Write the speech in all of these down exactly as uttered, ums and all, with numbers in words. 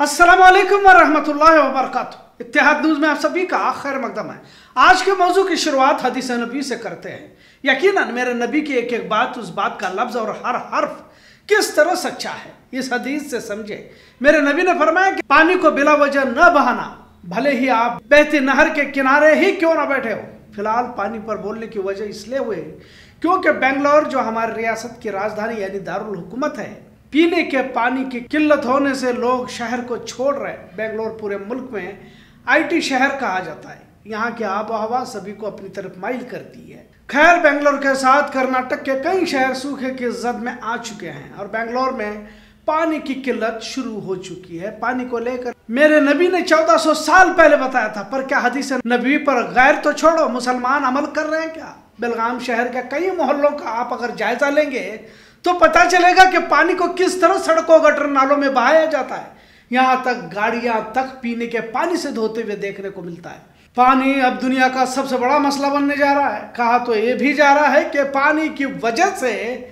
अस्सलाम वालेकुम वरहमतुल्लाहि वबरकातुहू। इत्तेहाद न्यूज़ में आप सभी का खैर मकदम है। आज के मौजू की शुरुआत हदीस नबी से करते हैं। यकीनन मेरे नबी की एक एक बात, उस बात का लफ्ज़ और हर हर्फ किस तरह सच्चा है, इस हदीस से समझे। मेरे नबी ने फरमाया कि पानी को बिला वजह न बहाना, भले ही आप बहती नहर के किनारे ही क्यों न बैठे हो। फिलहाल पानी पर बोलने की वजह इसलिए हुई क्योंकि बेंगलोर जो हमारी रियासत की राजधानी यानी दारुल हुकूमत है, पीने के पानी की किल्लत होने से लोग शहर को छोड़ रहे हैं। बेंगलोर पूरे मुल्क में आईटी शहर कहा जाता है। यहाँ की आब हवा सभी को अपनी तरफ माइल करती है। खैर, बेंगलोर के साथ कर्नाटक के कई शहर सूखे की जद में आ चुके हैं और बेंगलोर में पानी की किल्लत शुरू हो चुकी है। पानी को लेकर मेरे नबी ने चौदह सौ साल पहले बताया था, पर क्या हदीस नबी पर गैर तो छोड़ो, मुसलमान अमल कर रहे हैं क्या? बेलगाम शहर के कई मोहल्लों का आप अगर जायजा लेंगे तो पता चलेगा कि पानी को किस तरह सड़कों गटर नालों में बहाया जाता है। यहाँ तक गाड़ियां तक पीने के पानी से धोते हुए देखने को मिलता है। पानी अब दुनिया का सबसे बड़ा मसला बनने जा रहा है। कहा तो ये भी जा रहा है कि पानी की वजह से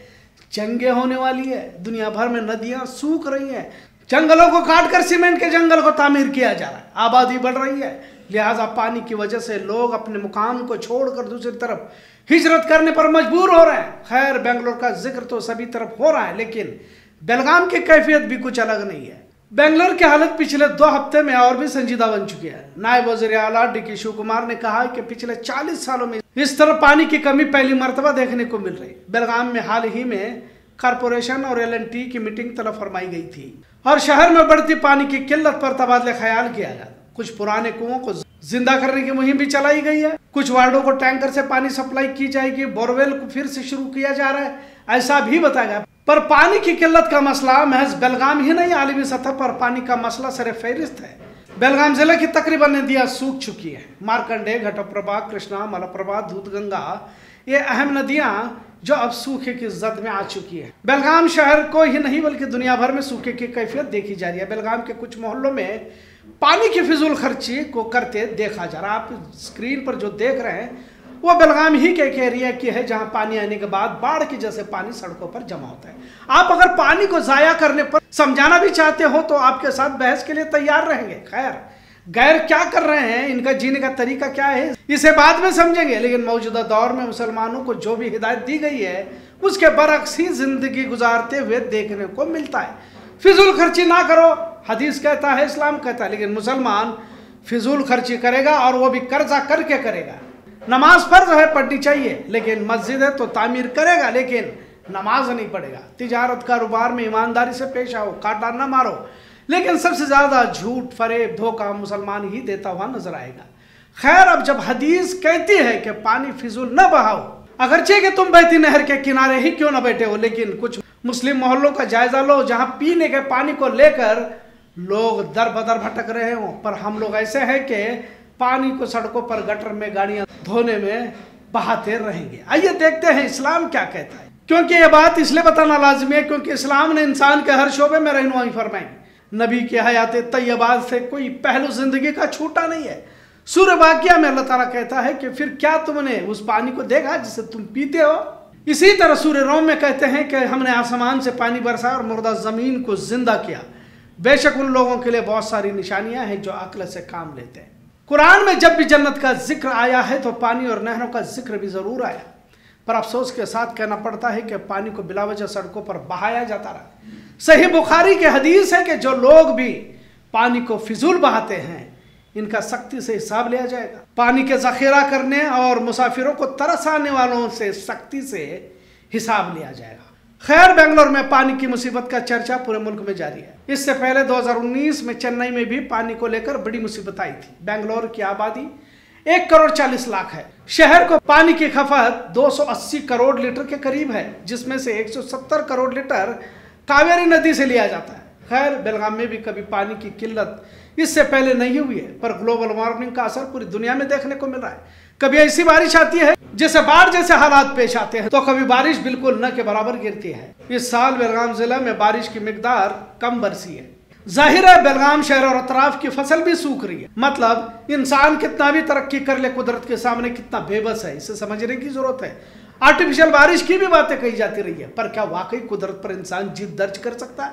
जंगें होने वाली है। दुनिया भर में नदियां सूख रही हैं, जंगलों को काटकर सीमेंट के जंगल को तामीर किया जा रहा है, आबादी बढ़ रही है। लिहाजा पानी की वजह से लोग अपने मुकाम को छोड़कर दूसरी तरफ हिजरत करने पर मजबूर हो रहे हैं। खैर, बेंगलोर का जिक्र तो सभी तरफ हो रहा है, लेकिन बेलगाम की कैफियत भी कुछ अलग नहीं है। बेंगलोर की हालत पिछले दो हफ्ते में और भी संजीदा बन चुकी है। नायब वज़ीर आला डी के शिव कुमार ने कहा कि पिछले चालीस सालों में इस तरह पानी की कमी पहली मरतबा देखने को मिल रही है। बेलगाम में हाल ही में कारपोरेशन और एल एन टी की मीटिंग तलब फरमाई गई थी और शहर में बढ़ती पानी की किल्लत पर तबादला ख्याल किया गया। कुछ पुराने कुओं को जिंदा करने की मुहिम भी चलाई गई है। कुछ वार्डों को टैंकर से पानी सप्लाई की जाएगी। बोरवेल को फिर से शुरू किया जा रहा है, ऐसा भी बताया गया। पर पानी की किल्लत का मसला महज बेलगाम ही नहीं, आलमी सतह पर पानी का मसला सरे फहरिस्त है। बेलगाम जिले की तकरीबन नदियां सूख चुकी है। मार्कंडे, घटप्रभा, कृष्णा, मलप्रभा, दूधगंगा, ये अहम नदियां जो अब सूखे की जद में आ चुकी है। बेलगाम शहर को ही नहीं बल्कि दुनिया भर में सूखे की कैफियत देखी जा रही है। बेलगाम के कुछ मोहल्लों में पानी की फिजूल खर्ची को करते देखा जा रहा है। आप स्क्रीन पर जो देख रहे हैं वो बेलगाम ही के एक एरिया की है, जहां पानी आने के बाद बाढ़ की जैसे पानी सड़कों पर जमा होता है। आप अगर पानी को जाया करने पर समझाना भी चाहते हो तो आपके साथ बहस के लिए तैयार रहेंगे। खैर, गैर क्या कर रहे हैं, इनका जीने का तरीका क्या है, इसे बाद में समझेंगे। लेकिन मौजूदा दौर में मुसलमानों को जो भी हिदायत दी गई है उसके बरअक्स ही जिंदगी गुजारते हुए देखने को मिलता है। फिजूल खर्ची ना करो, हदीस कहता है, इस्लाम कहता है, लेकिन मुसलमान फिजूल खर्ची करेगा और वो भी कर्जा करके करेगा। नमाज फर्ज है, पढ़नी चाहिए, लेकिन मस्जिद है तो तामीर करेगा, लेकिन नमाज नहीं पढ़ेगा। तिजारत कारोबार में ईमानदारी से पेश आओ, काटा न मारो, लेकिन सबसे ज्यादा झूठ, फरेब, धोखा मुसलमान ही देता हुआ नजर आएगा। खैर, अब जब हदीस कहती है कि पानी फिजूल न बहाओ, अगरचे कि तुम बहती नहर के किनारे ही क्यों न बैठे हो, लेकिन कुछ मुस्लिम मोहल्लों का जायजा लो जहां पीने के पानी को लेकर लोग दर बदर भटक रहे हो। पर हम लोग ऐसे हैं कि पानी को सड़कों पर गटर में गाड़ियां धोने में बहाते रहेंगे। आइए देखते हैं इस्लाम क्या कहता है, क्योंकि ये बात इसलिए बताना लाजमी है क्योंकि इस्लाम ने इंसान के हर शोबे में रहनुमाई फरमाई। नबी के हयात तैयबात से कोई पहलू जिंदगी का छूटा नहीं है। सूरह वाक़िया में अल्लाह ताला कहता है कि फिर क्या तुमने उस पानी को देखा जिसे तुम पीते हो। इसी तरह सूरह रोम में कहते हैं कि हमने आसमान से पानी बरसाया और मुर्दा जमीन को जिंदा किया। बेशक उन लोगों के लिए बहुत सारी निशानियां हैं जो अक्ल से काम लेते हैं। कुरान में जब भी जन्नत का जिक्र आया है तो पानी और नहरों का जिक्र भी जरूर आया, पर अफसोस के साथ कहना पड़ता है कि पानी को बिलावजह सड़कों पर बहाया जाता रहा। सही बुखारी के हदीस है कि जो लोग भी पानी को फिजूल बहाते हैं इनका सख्ती से हिसाब लिया जाएगा। पानी के जखीरा करने और मुसाफिरों को तरस आने वालों से सख्ती से हिसाब लिया जाएगा। खैर, बेंगलोर में पानी की मुसीबत का चर्चा पूरे मुल्क में जारी है। इससे पहले दो हज़ार उन्नीस में चेन्नई में भी पानी को लेकर बड़ी मुसीबत आई थी। बेंगलोर की आबादी एक करोड़ चालीस लाख है। शहर को पानी की खपत दो सौ अस्सी करोड़ लीटर के करीब है, जिसमें से एक सौ सत्तर करोड़ लीटर कावेरी नदी से लिया जाता है। खैर, बेलगाम में भी कभी पानी की किल्लत इससे पहले नहीं हुई है, पर ग्लोबल वार्मिंग का असर पूरी दुनिया में देखने को मिल रहा है। कभी ऐसी बारिश आती है जैसे बाढ़ जैसे हालात पेश आते हैं, तो कभी बारिश बिल्कुल न के बराबर गिरती है। इस साल बेलगाम जिला में बारिश की मिकदार कम बरसी है। जाहिर है बेलगाम शहर और अतराफ की फसल भी सूख रही है। मतलब इंसान कितना भी तरक्की कर ले, कुदरत के सामने कितना बेबस है, इसे समझने की जरूरत है। आर्टिफिशियल बारिश की भी बातें कही जाती रही है, पर क्या वाकई कुदरत पर इंसान जीत दर्ज कर सकता है?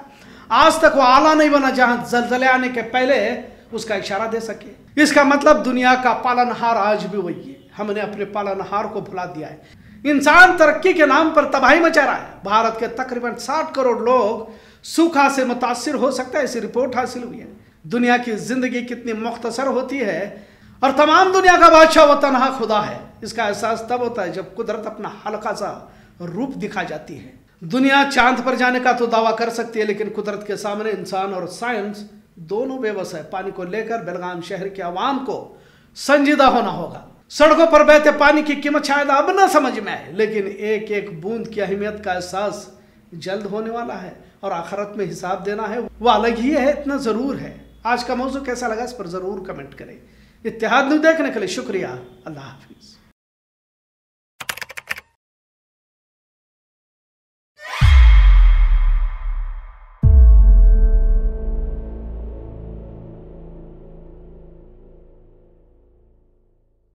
आज तक वो आला नहीं बना जहां जलजले आने के पहले उसका इशारा दे सके। इसका मतलब दुनिया का पालनहार आज भी वही है। हमने अपने पालनहार को भुला दिया है। इंसान तरक्की के नाम पर तबाही मचा रहा है। भारत के तकरीबन साठ करोड़ लोग सूखा से मुतासिर हो सकता है, ऐसी रिपोर्ट हासिल हुई है। दुनिया की जिंदगी कितनी मुख्तसर होती है और तमाम दुनिया का बादशाह वो तन्हा खुदा है। इसका एहसास तब होता है जब कुदरत अपना हल्का सा रूप दिखा जाती है। दुनिया चांद पर जाने का तो दावा कर सकती है, लेकिन कुदरत के सामने इंसान और साइंस दोनों बेबस है। पानी को लेकर बेलगाम शहर के आवाम को संजीदा होना होगा। सड़कों पर बहते पानी की कीमत शायद अब ना समझ में आए, लेकिन एक एक बूंद की अहमियत का एहसास जल्द होने वाला है और आखिरत में हिसाब देना है, वो अलग ही है, इतना जरूर है। आज का मौजू कैसा लगा इस पर जरूर कमेंट करें। इत्तेहाद न्यूज़ देखने के लिए शुक्रिया। अल्लाह हाफिज।